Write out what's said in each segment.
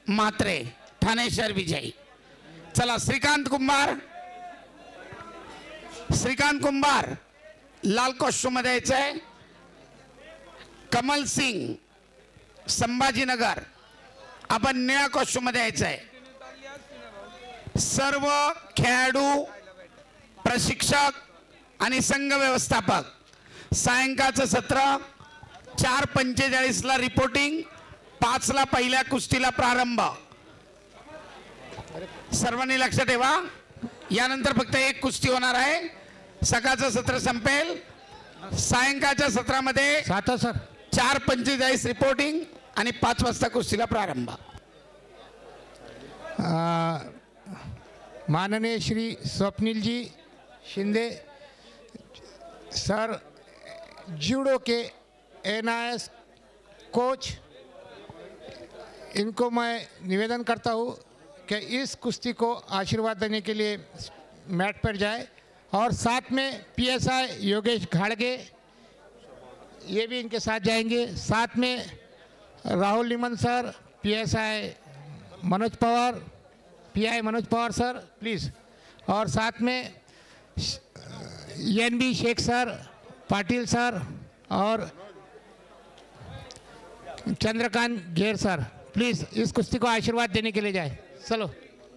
म्हात्रे ठाणे शहर विजयी। चला श्रीकांत कुंभार लाल कॉस्ट्यूम मध्ये यायचंय। कमल सिंग संभाजीनगर आपण निळ्या कॉस्ट्यूम मध्ये यायचंय। सर्व खेळाडू प्रशिक्षक आणि संघ व्यवस्थापक सायंकाळचं सत्र 4:45 ला रिपोर्टिंग, 5 ला पहिल्या कुस्तीला प्रारंभ। सर्वांनी लक्ष ठेवा, यानंतर फक्त एक कुस्ती होणार आहे। सकाळचं सत्र संपेल, सायंकाळच्या सत्रामध्ये 4:45 रिपोर्टिंग आणि 5 वाजता कुस्तीला प्रारंभ। माननीय श्री स्वप्निल जी शिंदे सर, जूडो के NIS कोच, इनको मैं निवेदन करता हूँ कि इस कुश्ती को आशीर्वाद देने के लिए मैट पर जाए, और साथ में PSI योगेश घाड़गे ये भी इनके साथ जाएंगे। साथ में राहुल लिमन sir, PSI Manoj Pawar, PI Manoj Pawar sir please, और साथ में NB Shaikh sir, Patil sir और चंद्रकांत घेर सर प्लीज़ इस कुश्ती को आशीर्वाद देने के लिए जाए। चलो।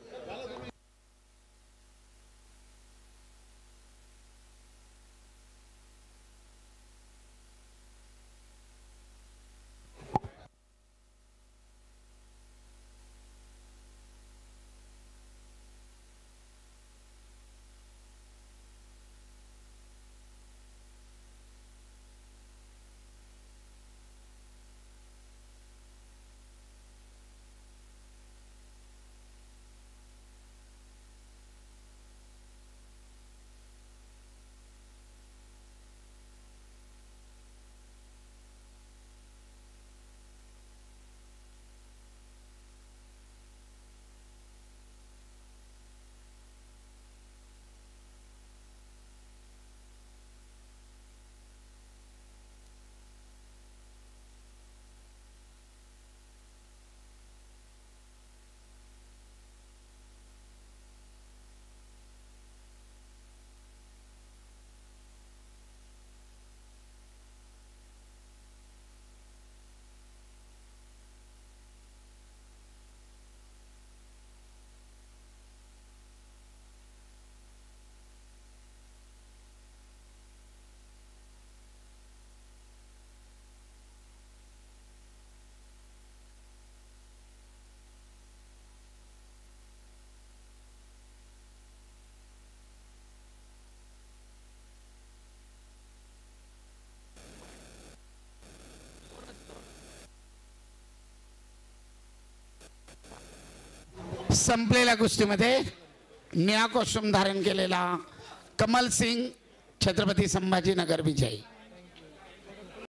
संपलेल्या कुस्तीमध्ये निळा कॉस्ट्यूम धारण केलेला कमल सिंग छत्रपती संभाजीनगर विजयी।